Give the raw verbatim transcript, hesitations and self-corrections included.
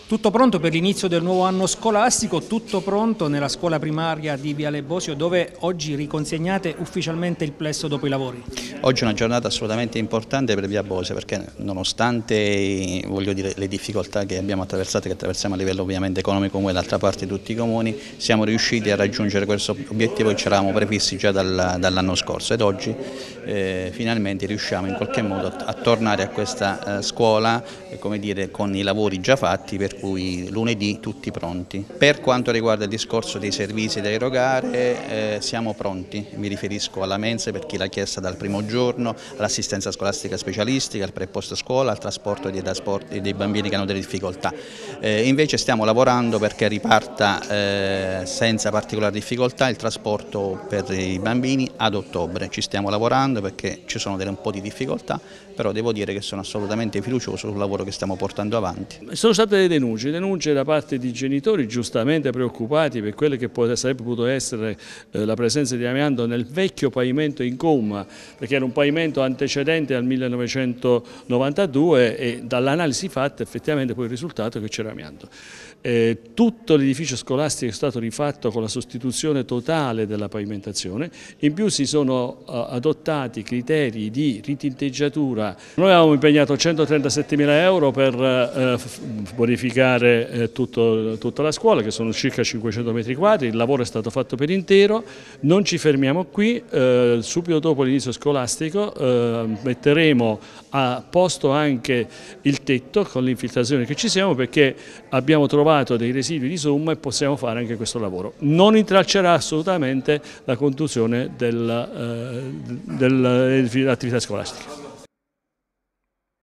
Tutto pronto per l'inizio del nuovo anno scolastico, tutto pronto nella scuola primaria di Viale Bosio, dove oggi riconsegnate ufficialmente il plesso dopo i lavori. Oggi è una giornata assolutamente importante per Via Bosio, perché nonostante voglio dire, le difficoltà che abbiamo attraversato, che attraversiamo a livello ovviamente economico come d'altra parte tutti i comuni, siamo riusciti a raggiungere questo obiettivo che ci eravamo prefissi già dal, dall'anno scorso, ed oggi eh, finalmente riusciamo in qualche modo a, a tornare a questa eh, scuola eh, come dire, con i lavori già fatti, per cui lunedì tutti pronti. Per quanto riguarda il discorso dei servizi da erogare, eh, siamo pronti, mi riferisco alla mensa per chi l'ha chiesta dal primo giorno, all'assistenza scolastica specialistica, al pre-post scuola, al trasporto dei, trasporti, dei bambini che hanno delle difficoltà. Eh, invece stiamo lavorando perché riparta eh, senza particolari difficoltà il trasporto per i bambini ad ottobre. Ci stiamo lavorando perché ci sono delle, un po' di difficoltà, però devo dire che sono assolutamente fiducioso sul lavoro che stiamo portando avanti. Sono state delle denunce, denunce da parte di genitori giustamente preoccupati per quelle che sarebbe potuto essere eh, la presenza di amianto nel vecchio pavimento in gomma, perché era un pavimento antecedente al millenovecentonovantadue e dall'analisi fatta effettivamente poi il risultato è che c'era amianto. Eh, tutto l'edificio scolastico è stato rifatto con la sostituzione totale della pavimentazione, in più si sono uh, adottati criteri di ritinteggiatura. Noi avevamo impegnato centotrentasettemila euro per uh, bonificare uh, tutto, tutta la scuola, che sono circa cinquecento metri quadri, il lavoro è stato fatto per intero, non ci fermiamo qui, uh, subito dopo l'inizio scolastico uh, metteremo a posto anche il tetto con l'infiltrazione che ci siamo, perché abbiamo trovato dei residui di somma e possiamo fare anche questo lavoro. Non intralcerà assolutamente la conduzione dell'attività scolastica.